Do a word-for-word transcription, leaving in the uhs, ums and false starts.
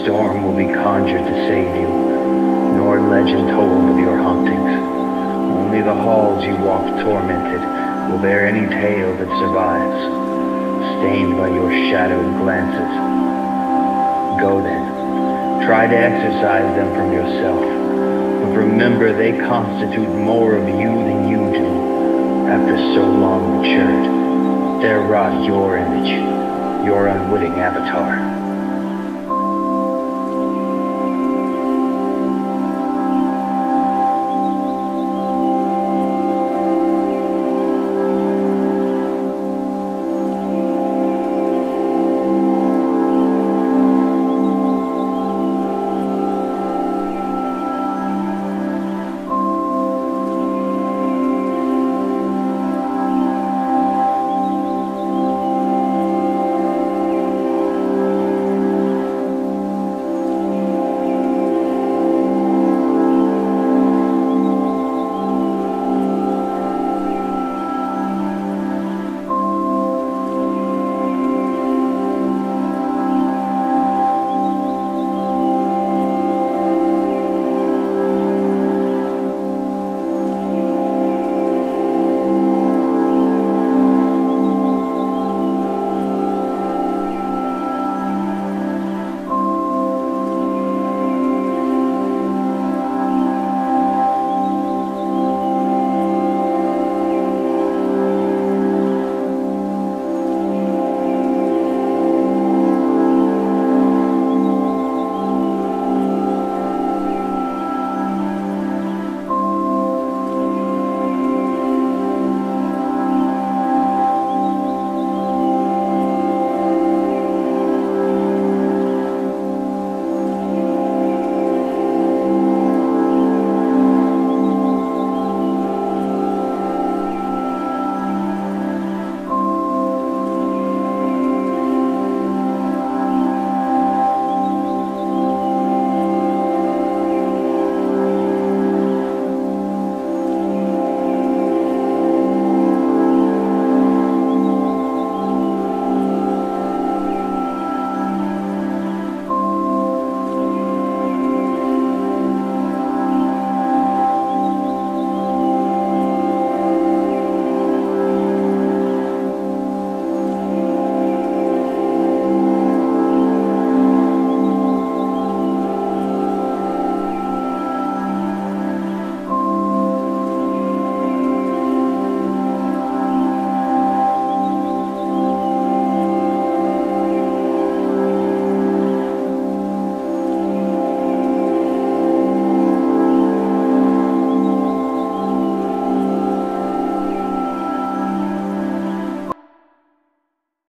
storm will be conjured to save you, nor legend told of your hauntings. Only the halls you walk tormented will bear any tale that survives, stained by your shadowed glances. Go then, try to exorcise them from yourself, but remember they constitute more of you than you do. After so long matured, there wrought your image, your unwitting avatar.